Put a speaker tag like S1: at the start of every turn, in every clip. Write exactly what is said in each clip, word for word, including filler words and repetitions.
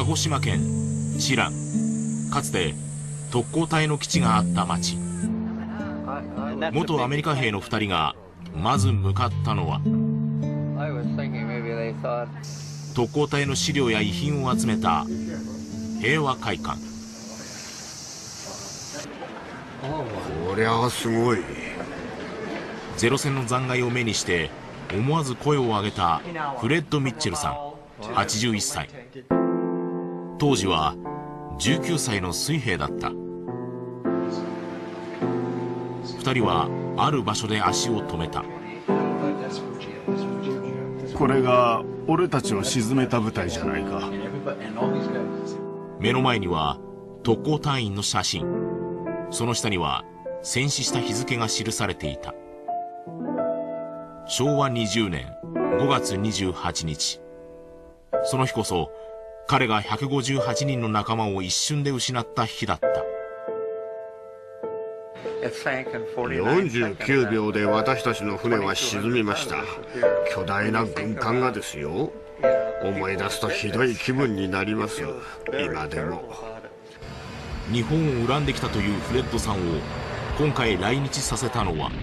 S1: 鹿児島県知覧、かつて特攻隊の基地があった町。元アメリカ兵のふたりがまず向かったのは、特攻隊の資料や遺品を集めた平和会館。
S2: こりゃすごい。
S1: ゼロ戦の残骸を目にして思わず声を上げたフレッド・ミッチェルさん、はちじゅういっさい。当時はじゅうきゅうさいの水兵だった。ふたりはある場所で足を止めた。
S3: これが俺たちを沈めた部隊じゃないか。
S1: 目の前には特攻隊員の写真、その下には戦死した日付が記されていた。しょうわにじゅうねんごがつにじゅうはちにち、その日こそ彼がひゃくごじゅうはちにんの仲間を一瞬で失った日だった。
S2: よんじゅうきゅうびょうで私たちの船は沈みました。巨大な軍艦がですよ。思い出すとひどい気分になります、今でも。
S1: 日本を恨んできたというフレッドさんを今回来日させたのは、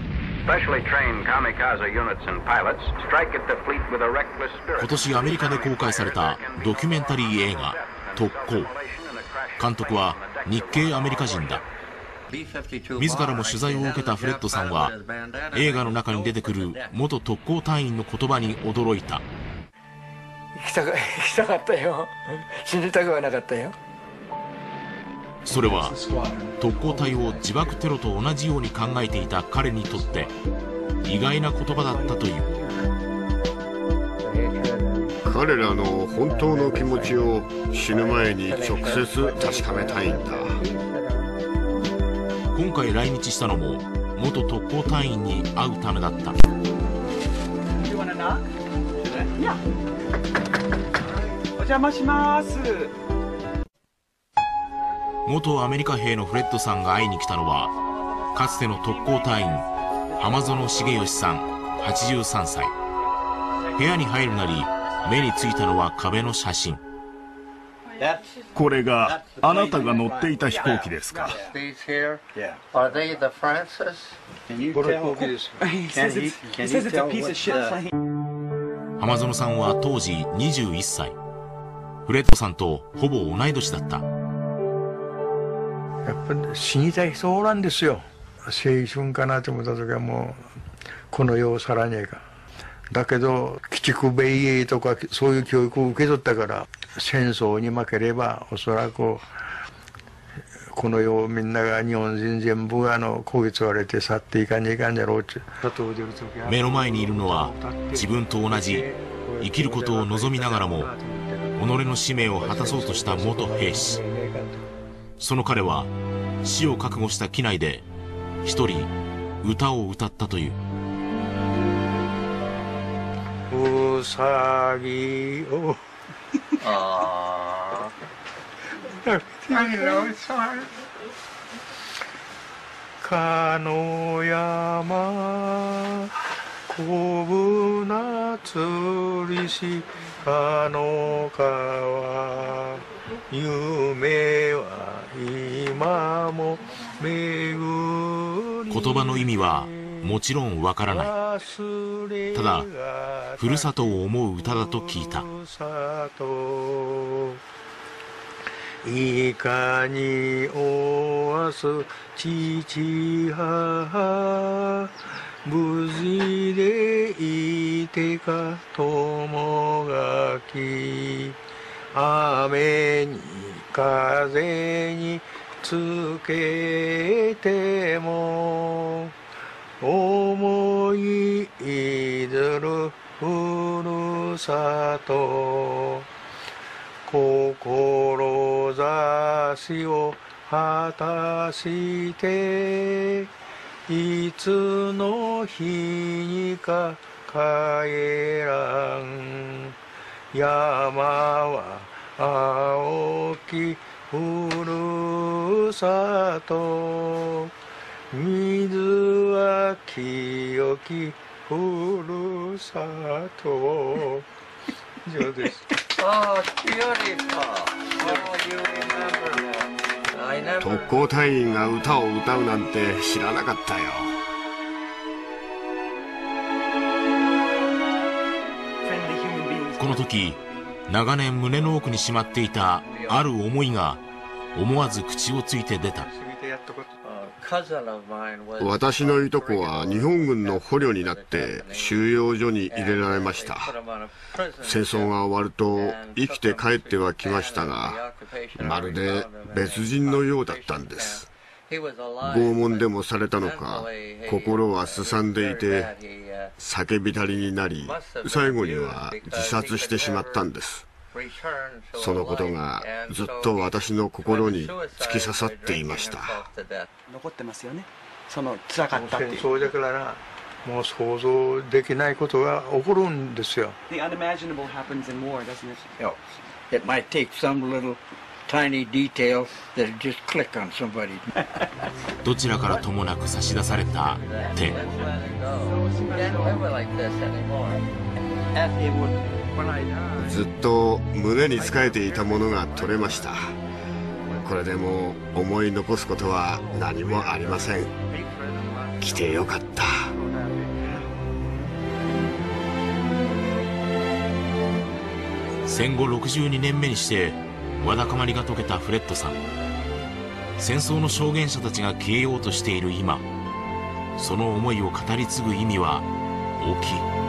S1: 今年アメリカで公開されたドキュメンタリー映画「特攻」。監督は日系アメリカ人だ。自らも取材を受けたフレッドさんは、映画の中に出てくる元特攻隊員の言葉に驚いた。
S4: 生きたか、生きたかったよ。死にたくはなかったよ。
S1: それは特攻隊を自爆テロと同じように考えていた彼にとって意外な言葉だったという。
S2: 彼らの本当の気持ちを死ぬ前に直接確かめたいんだ。
S1: 今回来日したのも元特攻隊員に会うためだった。
S5: お邪魔します。
S1: 元アメリカ兵のフレッドさんが会いに来たのは、かつての特攻隊員浜園重義さん、はちじゅうさんさい。部屋に入るなり目についたのは壁の写真。
S3: これがあなたが乗っていた飛行機ですか。
S1: 浜園さんは当時にじゅういっさい。フレッドさんとほぼ同い年だった。
S4: やっぱり死にたい人おらんですよ。青春かなと思った時はもうこの世を去らねえか。だけど鬼畜米英とかそういう教育を受け取ったから、戦争に負ければおそらくこの世をみんなが日本人全部あの攻撃されて去っていかねえかんじゃろうって。
S1: 目の前にいるのは自分と同じ生きることを望みながらも己の使命を果たそうとした元兵士。その彼は死を覚悟した機内で一人歌を歌ったという。
S4: うさぎをあかの山こぶなつりしかの川夢は今も巡り。
S1: 言葉の意味はもちろんわからない。ただふるさとを思う歌だと聞いた。
S4: いかにおわす父母無事でいてか友がき、雨に風につけても思い出るふるさと、志を果たしていつの日にか帰らん。山は青きふるさと、水は清きふるさと。以上です。
S6: ああ、ピアニスト。
S2: 特攻隊員が歌を歌うなんて知らなかったよ。
S1: この時、長年胸の奥にしまっていたある思いが思わず口をついて出た。
S2: 私のいとこは日本軍の捕虜になって収容所に入れられました。戦争が終わると生きて帰ってはきましたが、まるで別人のようだったんです。拷問でもされたのか、心はすさんでいて叫びたりになり、最後には自殺してしまったんです。そのことがずっと私の心に突き刺さっていました。
S5: 残ってますよね。その辛かったっていう。
S4: 戦争だからな、もう想像できないことが起こるんですよ。
S5: The unimaginable happens in war, doesn't it?
S6: It might take some little tiny detail that just click on somebody.
S1: どちらからともなく差し出された手。
S2: ずっと胸につかえていたものが取れました。これでもう思い残すことは何もありません。来てよかった。
S1: 戦後ろくじゅうにねんめにしてわだかまりが解けたフレッドさん。戦争の証言者たちが消えようとしている今、その思いを語り継ぐ意味は大きい。